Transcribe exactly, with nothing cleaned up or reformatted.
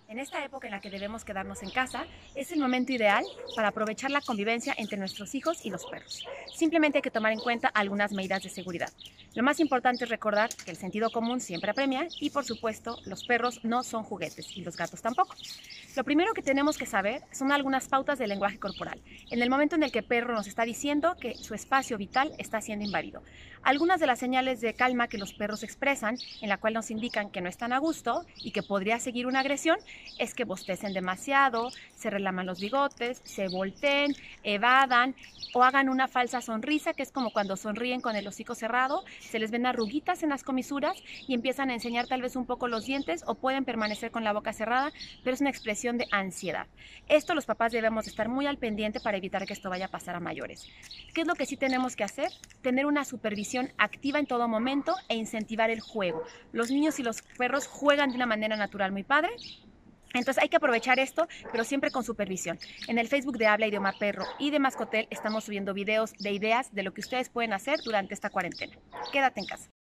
En esta época en la que debemos quedarnos en casa, es el momento ideal para aprovechar la convivencia entre nuestros hijos y los perros. Simplemente hay que tomar en cuenta algunas medidas de seguridad. Lo más importante es recordar que el sentido común siempre apremia y, por supuesto, los perros no son juguetes y los gatos tampoco. Lo primero que tenemos que saber son algunas pautas del lenguaje corporal, en el momento en el que el perro nos está diciendo que su espacio vital está siendo invadido. Algunas de las señales de calma que los perros expresan, en la cual nos indican que no están a gusto y que podría seguir una agresión, es que bostecen demasiado, se relaman los bigotes, se volteen, evadan o hagan una falsa sonrisa, que es como cuando sonríen con el hocico cerrado, se les ven arruguitas en las comisuras y empiezan a enseñar tal vez un poco los dientes o pueden permanecer con la boca cerrada, pero es una expresión de ansiedad. Esto los papás debemos estar muy al pendiente para evitar que esto vaya a pasar a mayores. ¿Qué es lo que sí tenemos que hacer? Tener una supervisión activa en todo momento e incentivar el juego. Los niños y los perros juegan de una manera natural muy padre. Entonces hay que aprovechar esto, pero siempre con supervisión. En el Facebook de Habla Idioma Perro y de Mascotel estamos subiendo videos de ideas de lo que ustedes pueden hacer durante esta cuarentena. Quédate en casa.